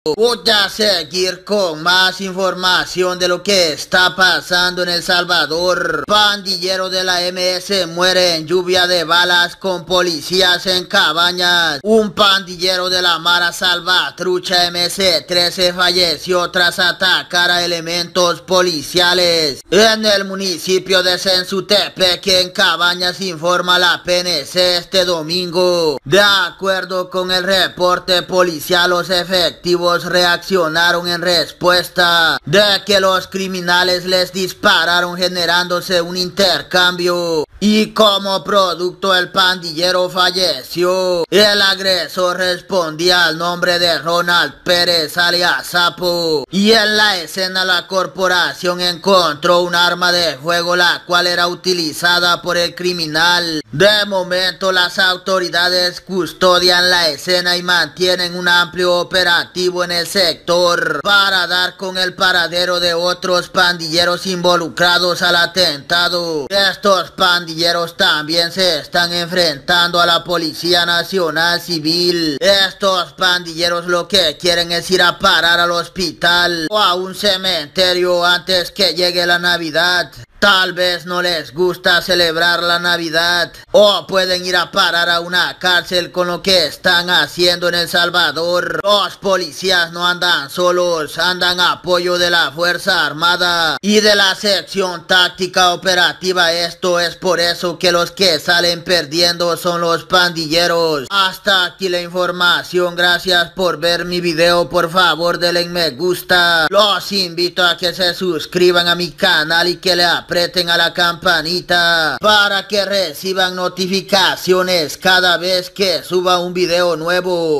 Voy a seguir con más información de lo que está pasando en El Salvador. Pandillero de la MS muere en lluvia de balas con policías en Cabañas. Un pandillero de la Mara Salvatrucha MC-13 falleció tras atacar a elementos policiales en el municipio de Sensutepec, en Cabañas, informa la PNC este domingo. De acuerdo con el reporte policial, los efectivos reaccionaron en respuesta de que los criminales les dispararon, generándose un intercambio y como producto el pandillero falleció. El agresor respondía al nombre de Ronald Pérez alias Sapo, y en la escena la corporación encontró un arma de fuego la cual era utilizada por el criminal. De momento las autoridades custodian la escena y mantienen un amplio operativo en el sector para dar con el paradero de otros pandilleros involucrados al atentado. Estos pandilleros también se están enfrentando a la Policía Nacional Civil. Estos pandilleros lo que quieren es ir a parar al hospital o a un cementerio antes que llegue la Navidad. Tal vez no les gusta celebrar la Navidad, o pueden ir a parar a una cárcel con lo que están haciendo en El Salvador. Los policías no andan solos, andan a apoyo de la Fuerza Armada y de la sección táctica operativa. Esto es por eso que los que salen perdiendo son los pandilleros. Hasta aquí la información, gracias por ver mi video, por favor denle me gusta. Los invito a que se suscriban a mi canal y que le aprieten a la campanita para que reciban notificaciones cada vez que suba un video nuevo.